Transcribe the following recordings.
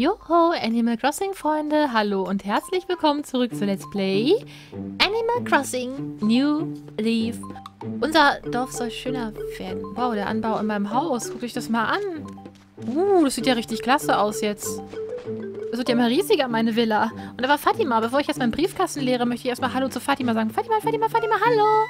Joho, Animal Crossing Freunde, hallo und herzlich willkommen zurück zu Let's Play Animal Crossing New Leaf. Unser Dorf soll schöner werden. Wow, der Anbau in meinem Haus, guckt euch das mal an. Das sieht ja richtig klasse aus jetzt. Das wird ja immer riesiger, meine Villa. Und aber Fatima, bevor ich jetzt meinen Briefkasten leere, möchte ich erstmal Hallo zu Fatima sagen. Fatima, hallo.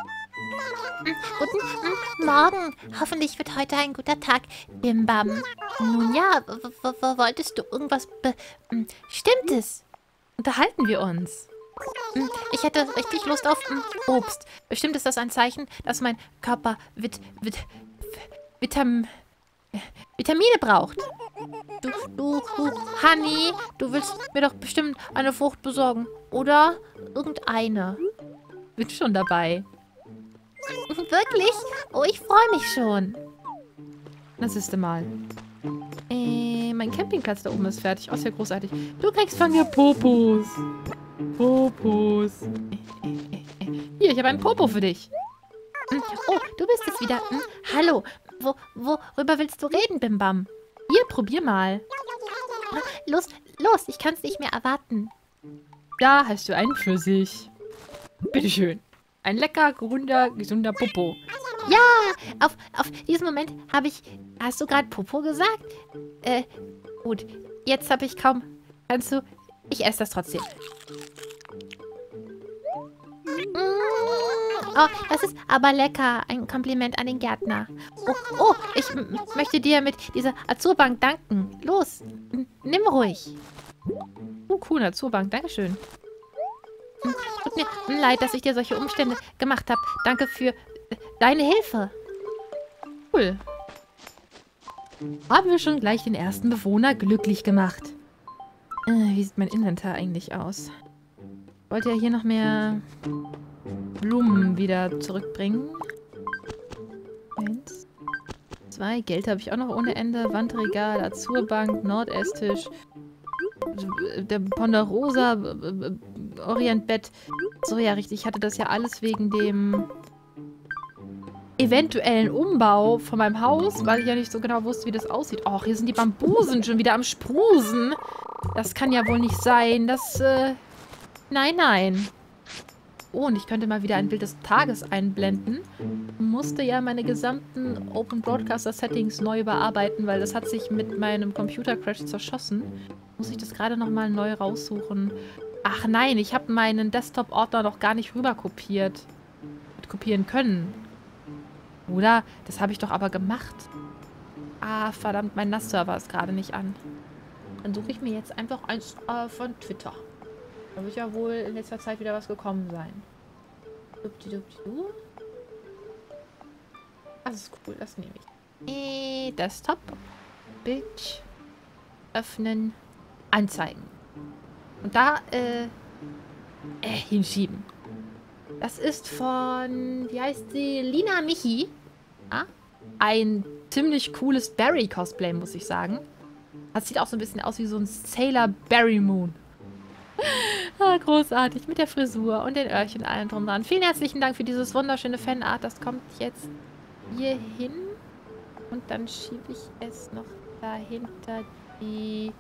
Guten Morgen. Hoffentlich wird heute ein guter Tag, Bimbam. Nun ja, wolltest du irgendwas Stimmtes? Unterhalten wir uns. Ich hätte richtig Lust auf Obst. Bestimmt ist das ein Zeichen, dass mein Körper Vitamine braucht. Du, Honey, du willst mir doch bestimmt eine Frucht besorgen. Oder irgendeine. Bin schon dabei. Wirklich? Oh, ich freue mich schon. Das ist mal. Mein Campingplatz da oben ist fertig. Oh, ist ja großartig. Du kriegst von mir Popos. Popos. Hier, ich habe einen Popo für dich. Oh, du bist es wieder. Hallo. Worüber willst du reden, Bimbam? Hier, probier mal. Los, ich kann es nicht mehr erwarten. Da hast du einen Pfirsich. Bitteschön. Ein lecker, runder, gesunder Popo. Ja, auf diesen Moment habe ich... Hast du gerade Popo gesagt? Gut. Jetzt habe ich kaum... Kannst du... Ich esse das trotzdem. Oh, das ist aber lecker. Ein Kompliment an den Gärtner. Oh, ich möchte dir mit dieser Azurbank danken. Los, nimm ruhig. Cool, Azurbank. Dankeschön. Tut mir leid, dass ich dir solche Umstände gemacht habe. Danke für deine Hilfe. Cool. Haben wir schon gleich den ersten Bewohner glücklich gemacht. Wie sieht mein Inventar eigentlich aus? Ich wollte ja hier noch mehr Blumen wieder zurückbringen. 1, 2. Geld habe ich auch noch ohne Ende. Wandregal, Azurbank, Nordesstisch. Der Ponderosa, Orientbett. So, ja, richtig. Ich hatte das ja alles wegen dem eventuellen Umbau von meinem Haus, weil ich ja nicht so genau wusste, wie das aussieht. Och, hier sind die Bambusen schon wieder am Sprusen. Das kann ja wohl nicht sein. Das, nein. Oh, und ich könnte mal wieder ein Bild des Tages einblenden. Musste ja meine gesamten Open Broadcaster Settings neu überarbeiten, weil das hat sich mit meinem Computer-Crash zerschossen. Muss ich das gerade nochmal neu raussuchen. Ach nein, ich habe meinen Desktop-Ordner noch gar nicht rüber kopiert. Kopieren können. Oder? Das habe ich doch aber gemacht. Ah, verdammt, mein NAS-Server ist gerade nicht an. Dann suche ich mir jetzt einfach eins von Twitter. Da wird ja wohl in letzter Zeit wieder was gekommen sein. Das ist cool, das nehme ich. Desktop. Bild. Öffnen. Anzeigen. Und da, hinschieben. Das ist von, wie heißt sie? Lina Michi. Ah, ein ziemlich cooles Barry-Cosplay, muss ich sagen. Das sieht auch so ein bisschen aus wie so ein Sailor Barry Moon. Großartig, mit der Frisur und den Öhrchen allen drum dran. Vielen herzlichen Dank für dieses wunderschöne Fanart. Das kommt jetzt hier hin. Und dann schiebe ich es noch dahinter die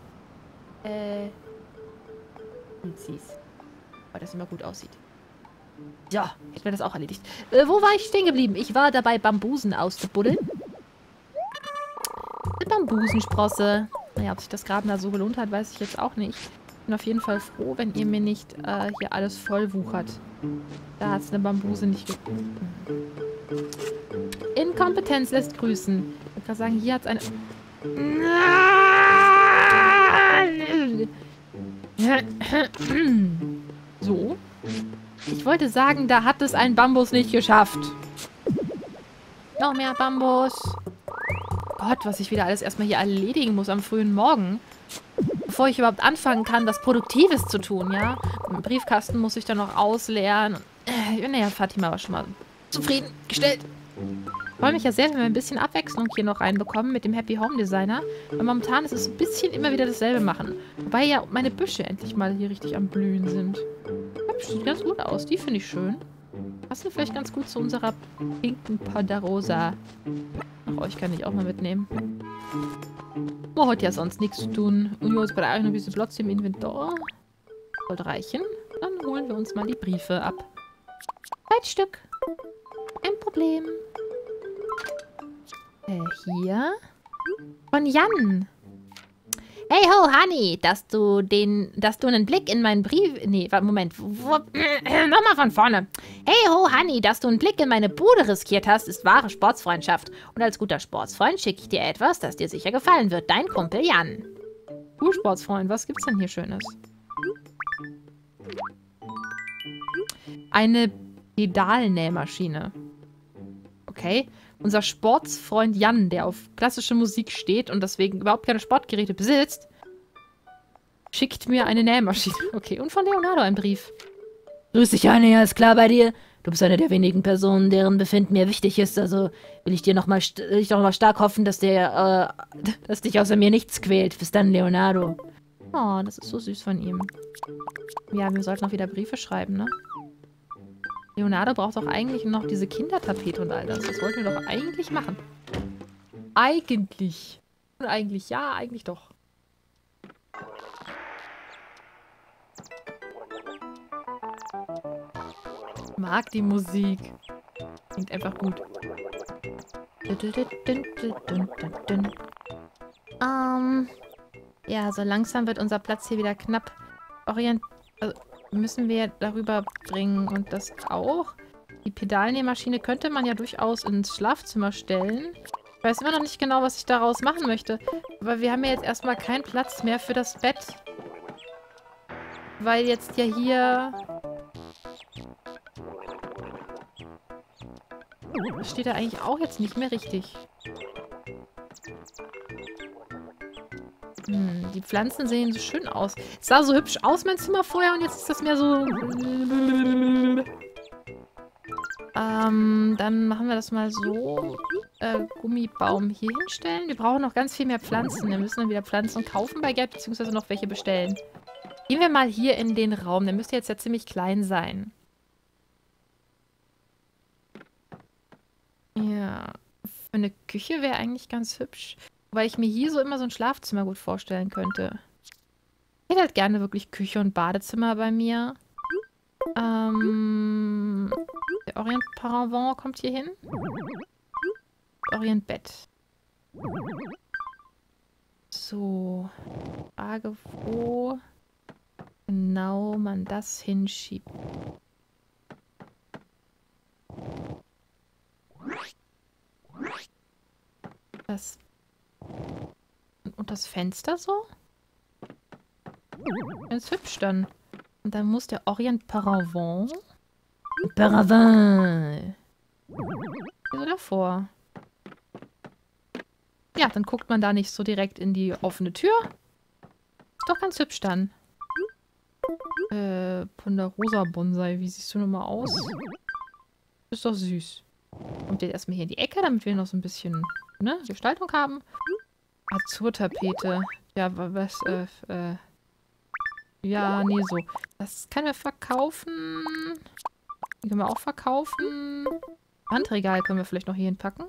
Uzis. Weil das immer gut aussieht. Ja, hätten wir das auch erledigt. Wo war ich stehen geblieben? Ich war dabei, Bambusen auszubuddeln. Eine Bambusensprosse. Naja, ob sich das Graben da so gelohnt hat, weiß ich jetzt auch nicht. Ich bin auf jeden Fall froh, wenn ihr mir nicht hier alles voll wuchert. Da hat es eine Bambuse nicht gefunden. Inkompetenz lässt grüßen. Ich würde gerade sagen, hier hat es eine... So. Ich wollte sagen, da hat es ein Bambus nicht geschafft. Noch mehr Bambus. Gott, was ich wieder alles erstmal hier erledigen muss am frühen Morgen. Bevor ich überhaupt anfangen kann, was Produktives zu tun, ja. Den Briefkasten muss ich dann noch ausleeren. Naja, Fatima war schon mal zufriedengestellt. Ich freue mich ja sehr, wenn wir ein bisschen Abwechslung hier noch reinbekommen mit dem Happy Home Designer. Weil momentan ist es ein bisschen immer wieder dasselbe machen. Wobei ja meine Büsche endlich mal hier richtig am Blühen sind. Hübsch, sieht ganz gut aus. Die finde ich schön. Passt du vielleicht ganz gut zu unserer pinken Ponderosa. Ach, euch kann ich auch mal mitnehmen. Man hat ja sonst nichts zu tun. Und jetzt brauche ich noch ein bisschen Platz im Inventar. Sollte reichen. Dann holen wir uns mal die Briefe ab. 2 Stück. Kein Problem. Hier. Von Jan. Hey ho, Honey, dass du einen Blick in meinen Brief... Nee, Moment. Nochmal von vorne. Hey ho, Honey, dass du einen Blick in meine Bude riskiert hast, ist wahre Sportsfreundschaft. Und als guter Sportsfreund schicke ich dir etwas, das dir sicher gefallen wird. Dein Kumpel Jan. Sportsfreund, was gibt's denn hier Schönes? Eine Pedalnähmaschine. Okay. Unser Sportsfreund Jan, der auf klassische Musik steht und deswegen überhaupt keine Sportgeräte besitzt, schickt mir eine Nähmaschine. Okay, und von Leonardo ein Brief. Grüß dich, Anne, alles klar bei dir? Du bist eine der wenigen Personen, deren Befinden mir wichtig ist, also will ich dir noch mal stark hoffen, dass dich außer mir nichts quält. Bis dann, Leonardo. Oh, das ist so süß von ihm. Ja, wir sollten auch wieder Briefe schreiben, ne? Leonardo braucht doch eigentlich noch diese Kindertapete und all das. Das wollten wir doch eigentlich machen. Eigentlich. Und eigentlich, ja, eigentlich doch. Ich mag die Musik. Klingt einfach gut. Ja, so langsam wird unser Platz hier wieder knapp. Müssen wir darüber bringen und das auch. Die Pedalnähmaschine könnte man ja durchaus ins Schlafzimmer stellen. Ich weiß immer noch nicht genau, was ich daraus machen möchte. Aber wir haben ja jetzt erstmal keinen Platz mehr für das Bett. Weil jetzt ja hier... Das steht da eigentlich auch jetzt nicht mehr richtig. Die Pflanzen sehen so schön aus. Es sah so hübsch aus, mein Zimmer vorher, und jetzt ist das mehr so... Dann machen wir das mal so. Gummibaum hier hinstellen. Wir brauchen noch ganz viel mehr Pflanzen. Wir müssen dann wieder Pflanzen kaufen bei Gerd, beziehungsweise noch welche bestellen. Gehen wir mal hier in den Raum. Der müsste jetzt ja ziemlich klein sein. Ja. Für eine Küche wäre eigentlich ganz hübsch. Weil ich mir hier so immer so ein Schlafzimmer gut vorstellen könnte. Ich hätte halt gerne wirklich Küche und Badezimmer bei mir. Der Orient Paravent kommt hier hin. Orient Bett. So. Frage, wo genau man das hinschiebt. Das... Und das Fenster so? Ist hübsch dann. Und dann muss der Orient Paravent... Paravent! So davor. Ja, dann guckt man da nicht so direkt in die offene Tür. Ist doch ganz hübsch dann. Ponderosa Bonsai, wie siehst du nochmal aus? Ist doch süß. Kommt jetzt erstmal hier in die Ecke, damit wir noch so ein bisschen, ne, Gestaltung haben. Azurtapete. Ja, was, ja, nee, so. Das können wir verkaufen. Die können wir auch verkaufen. Wandregal können wir vielleicht noch hier hinpacken.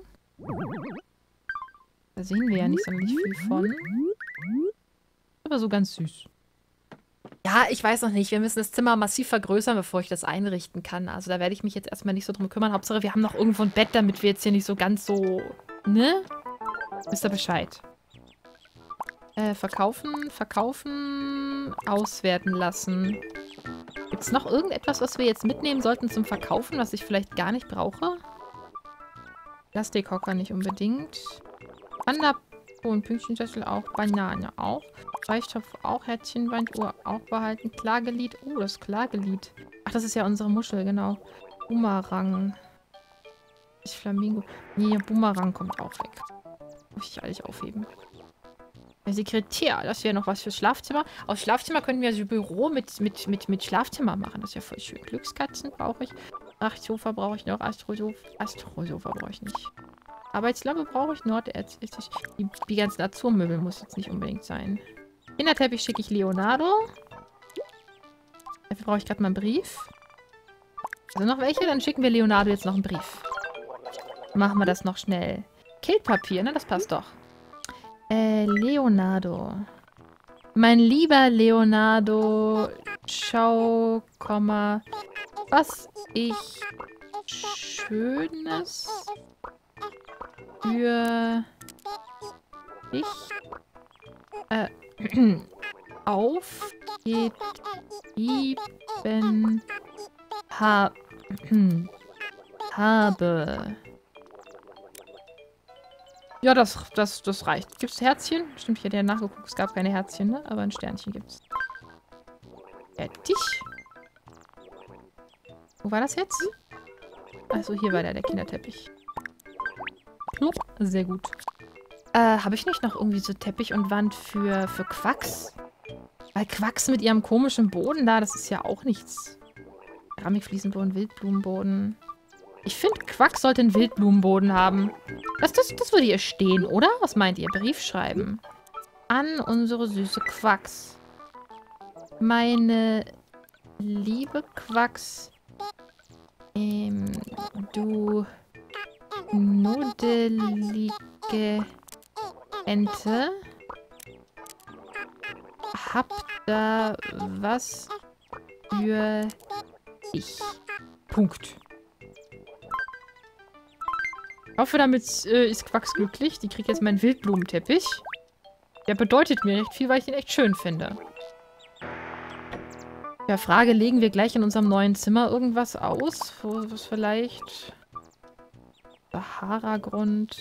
Da sehen wir ja nicht sonderlich viel von. Aber so ganz süß. Ja, ich weiß noch nicht. Wir müssen das Zimmer massiv vergrößern, bevor ich das einrichten kann. Also da werde ich mich jetzt erstmal nicht so drum kümmern. Hauptsache, wir haben noch irgendwo ein Bett, damit wir jetzt hier nicht so ganz so... Ne? Wisst ihr Bescheid. Verkaufen, verkaufen, auswerten lassen. Gibt es noch irgendetwas, was wir jetzt mitnehmen sollten zum Verkaufen, was ich vielleicht gar nicht brauche? Plastikhocker nicht unbedingt. Wanderbohnen, Pünktchensessel auch, Banane auch. Reichtopf auch, Herzchenwanduhr auch behalten. Klagelied, oh, das Klagelied. Ach, das ist ja unsere Muschel, genau. Boomerang. Flamingo. Nee, Boomerang kommt auch weg. Muss ich alles aufheben. Sekretär, das wäre noch was fürs Schlafzimmer. Aus Schlafzimmer könnten wir so ein Büro mit Schlafzimmer machen. Das ist ja voll schön. Glückskatzen brauche ich. Achtsofa brauche ich noch. Astrosofa brauche ich nicht. Arbeitslampe brauche ich noch. Die ganzen Azurmöbel muss jetzt nicht unbedingt sein. Kinderteppich schicke ich Leonardo. Dafür brauche ich gerade mal einen Brief. Also noch welche? Dann schicken wir Leonardo jetzt noch einen Brief. Machen wir das noch schnell. Killpapier, ne? Das passt doch. Leonardo. Mein lieber Leonardo, schau, was ich Schönes für dich aufgegeben habe. Ja, das reicht. Gibt's Herzchen? Stimmt, ich hätte ja nachgeguckt, es gab keine Herzchen, ne? Aber ein Sternchen gibt's. Fertig. Wo war das jetzt? Also hier war der Kinderteppich. Plupp. Sehr gut. Habe ich nicht noch irgendwie so Teppich und Wand für Quacks? Weil Quacks mit ihrem komischen Boden da, das ist ja auch nichts. Keramikfliesenboden, Wildblumenboden. Ich finde, Quacks sollte einen Wildblumenboden haben. Das würde ihr stehen, oder? Was meint ihr? Brief schreiben. An unsere süße Quacks. Meine liebe Quacks. Du nuddelige Ente. Hab da was für ich. Punkt. Ich hoffe, damit ist Quacks glücklich. Die kriegt jetzt meinen Wildblumenteppich. Der bedeutet mir recht viel, weil ich ihn echt schön finde. Ja, Frage, legen wir gleich in unserem neuen Zimmer irgendwas aus? Was vielleicht? Sahara-Grund.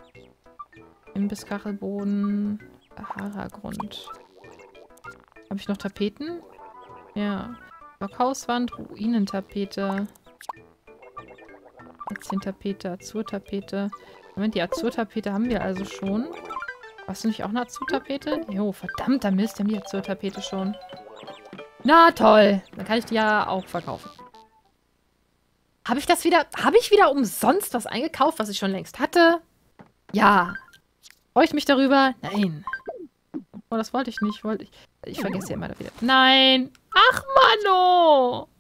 Imbisskachelboden. Sahara-Grund. Habe ich noch Tapeten? Ja. Blockhauswand, Ruinentapete. Herzchentapete, Azurtapete. Moment, die Azurtapete haben wir also schon. Hast du nicht auch eine Azurtapete? Jo, verdammter Mist, haben die Azurtapete schon. Na toll, dann kann ich die ja auch verkaufen. Habe ich wieder umsonst was eingekauft, was ich schon längst hatte? Ja. Freue ich mich darüber? Nein. Oh, das wollte ich nicht. Ich vergesse ja immer wieder. Nein. Ach, Mano.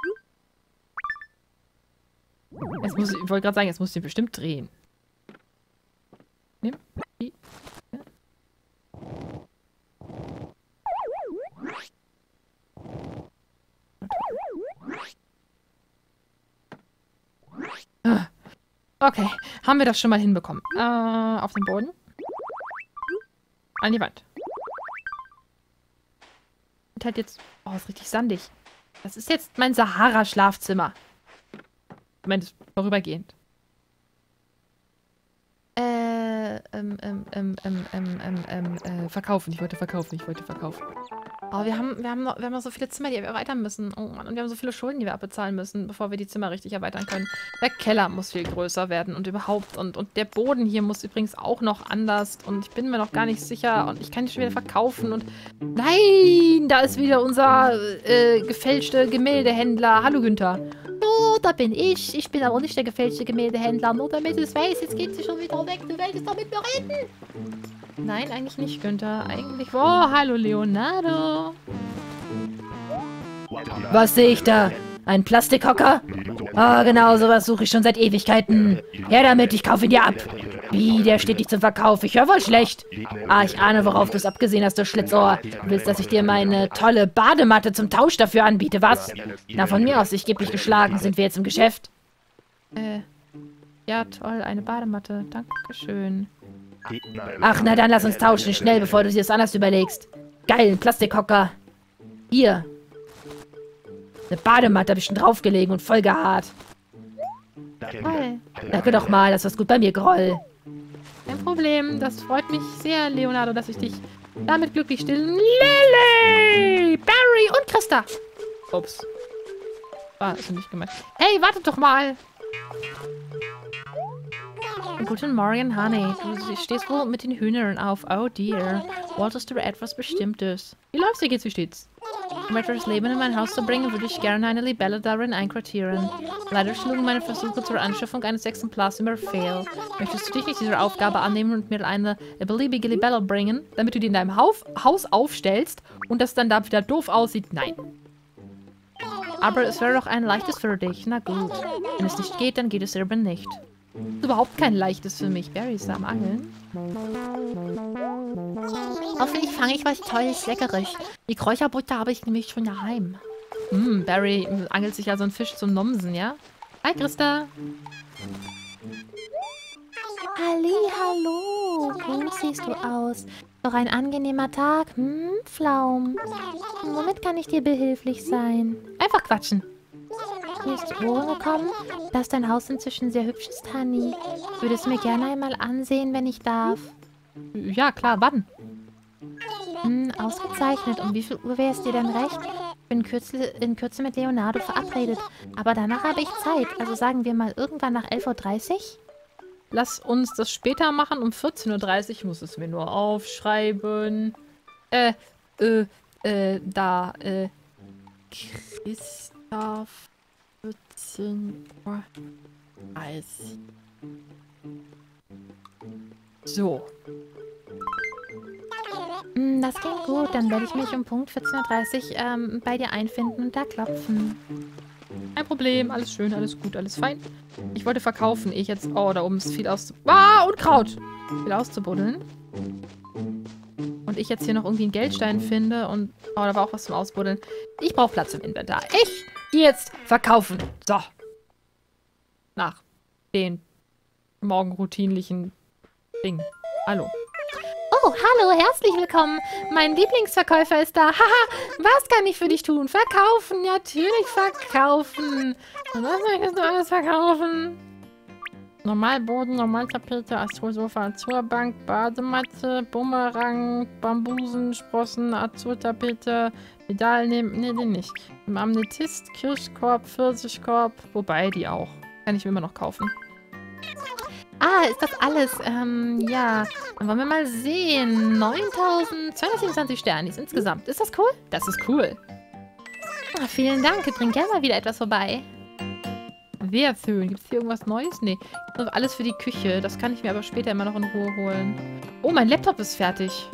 Ich wollte gerade sagen, jetzt muss ich den bestimmt drehen. Nimm die. Okay, haben wir das schon mal hinbekommen. Auf den Boden. An die Wand. Und halt jetzt... Oh, ist richtig sandig. Das ist jetzt mein Sahara-Schlafzimmer. Ich meine, das ist vorübergehend. Verkaufen. Ich wollte verkaufen. Oh, wir haben noch so viele Zimmer, die wir erweitern müssen. Oh Mann, und wir haben so viele Schulden, die wir abbezahlen müssen, bevor wir die Zimmer richtig erweitern können. Der Keller muss viel größer werden und überhaupt. Und der Boden hier muss übrigens auch noch anders. Und ich bin mir noch gar nicht sicher. Und ich kann die schon wieder verkaufen. Und nein, da ist wieder unser gefälschte Gemäldehändler. Hallo, Günther. Oh, da bin ich. Ich bin aber nicht der gefälschte Gemäldehändler. Nur damit du es weißt, jetzt geht sie schon wieder weg. Du wolltest doch mit mir reden. Nein, eigentlich nicht, Günther. Eigentlich... Oh, hallo, Leonardo. Was sehe ich da? Ein Plastikhocker? Ah, genau, sowas suche ich schon seit Ewigkeiten. Her damit, ich kaufe ihn dir ab. Wie, der steht nicht zum Verkauf. Ich höre wohl schlecht. Ah, ich ahne, worauf du es abgesehen hast, du Schlitzohr. Du willst, dass ich dir meine tolle Badematte zum Tausch dafür anbiete, was? Na, von mir aus, ich gebe dich geschlagen. Sind wir jetzt im Geschäft? Ja, toll, eine Badematte. Dankeschön. Ach, na dann lass uns tauschen, schnell, bevor du dir das anders überlegst. Geil, ein Plastikhocker. Hier. Eine Badematte habe ich schon draufgelegen und voll gehaart. Toll. Danke doch mal, das war's gut bei mir, Groll. Kein Problem, das freut mich sehr, Leonardo, dass ich dich damit glücklich stelle. Lily, Barry und Christa. Ups. War das nicht gemeint. Hey, wartet doch mal. Guten Morgen, Honey. Du stehst wohl mit den Hühnern auf. Oh dear. Wolltest du etwas Bestimmtes? Wie läuft's? Wie geht's? Wie steht's? Um etwas Leben in mein Haus zu bringen, würde ich gerne eine Libelle darin einquartieren. Leider schlugen meine Versuche zur Anschaffung eines Exemplars immer fehl. Möchtest du dich nicht dieser Aufgabe annehmen und mir eine beliebige Libelle bringen, damit du die in deinem Haus aufstellst und das dann da wieder doof aussieht? Nein. Aber es wäre doch ein leichtes für dich. Na gut. Wenn es nicht geht, dann geht es eben nicht. Ist überhaupt kein leichtes für mich. Barry ist da am Angeln. Hoffentlich fange ich was Tolles, Leckeres. Die Kräuterbutter habe ich nämlich schon daheim. Barry angelt sich ja so einen Fisch zum Nomsen, ja? Hi, Christa. Hallo. Gut siehst du aus. Doch ein angenehmer Tag. Pflaum. Womit kann ich dir behilflich sein? Einfach quatschen. Mir ist zu Ohren gekommen, dass dein Haus inzwischen sehr hübsch ist, Honey. Würde es mir gerne einmal ansehen, wenn ich darf. Ja, klar, wann? Ausgezeichnet. Um wie viel Uhr wäre es dir denn recht? Ich bin in Kürze mit Leonardo verabredet. Aber danach habe ich Zeit. Also sagen wir mal irgendwann nach 11:30 Uhr? Lass uns das später machen, um 14:30 Uhr. Ich muss es mir nur aufschreiben. Christoph, 14:30 Uhr. So. Das klingt gut. Dann werde ich mich um Punkt 14:30 Uhr bei dir einfinden und da klopfen. Kein Problem, alles schön, alles gut, alles fein. Ich wollte verkaufen, ich jetzt... Oh, da oben ist viel Unkraut! Viel auszubuddeln. Und ich jetzt hier noch irgendwie einen Geldstein finde und... Oh, da war auch was zum Ausbuddeln. Ich brauche Platz im Inventar. Ich gehe jetzt verkaufen. So. Nach den morgenroutinlichen Dingen. Hallo. Oh, hallo, herzlich willkommen. Mein Lieblingsverkäufer ist da. Haha, was kann ich für dich tun? Verkaufen, natürlich verkaufen. Und was möchtest du alles verkaufen? Normalboden, Normaltapete, Azursofa, Azurbank, Badematte, Bumerang, Bambusen, Sprossen, Azurtapete, Pedal nehmen, nee, den nicht. Amethyst, Kirschkorb, Pfirsichkorb, wobei die auch. Kann ich mir immer noch kaufen. Ah, ist das alles? Ja. Dann wollen wir mal sehen. 9.227 Sternis insgesamt. Ist das cool? Das ist cool. Ah, vielen Dank. Ich bringe gerne mal wieder etwas vorbei. Sehr schön. Gibt es hier irgendwas Neues? Nee. Alles für die Küche. Das kann ich mir aber später immer noch in Ruhe holen. Oh, mein Laptop ist fertig.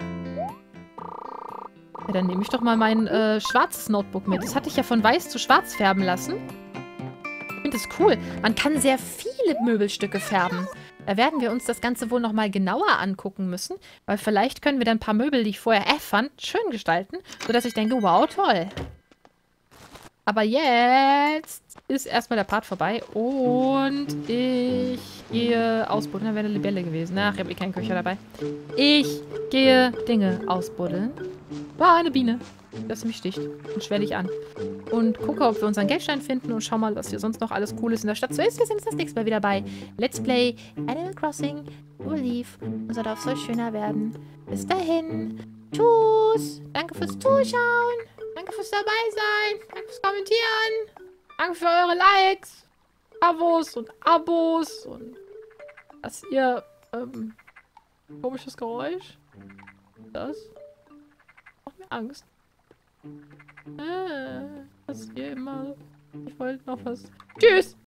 Ja, dann nehme ich doch mal mein schwarzes Notebook mit. Das hatte ich ja von weiß zu schwarz färben lassen. Ich finde das cool. Man kann sehr viele Möbelstücke färben. Da werden wir uns das Ganze wohl nochmal genauer angucken müssen, weil vielleicht können wir dann ein paar Möbel, die ich vorher fand, schön gestalten, sodass ich denke, wow, toll. Aber jetzt ist erstmal der Part vorbei und ich gehe ausbuddeln. Da wäre eine Libelle gewesen. Ach, ich habe eh keinen Köcher dabei. Ich gehe Dinge ausbuddeln. War eine Biene, das mich sticht und schwelle ich an. Und gucke, ob wir unseren Geldstein finden und schau mal, was hier sonst noch alles Cooles in der Stadt so ist. Wir sehen uns das nächste Mal wieder bei Let's Play Animal Crossing New Leaf. Unser Dorf soll schöner werden. Bis dahin. Tschüss. Danke fürs Zuschauen. Danke fürs Dabeisein. Danke fürs Kommentieren. Danke für eure Likes, Abos und dass ihr, komisches Geräusch. Das macht mir Angst. Was ihr immer... Ich wollte noch was... Tschüss!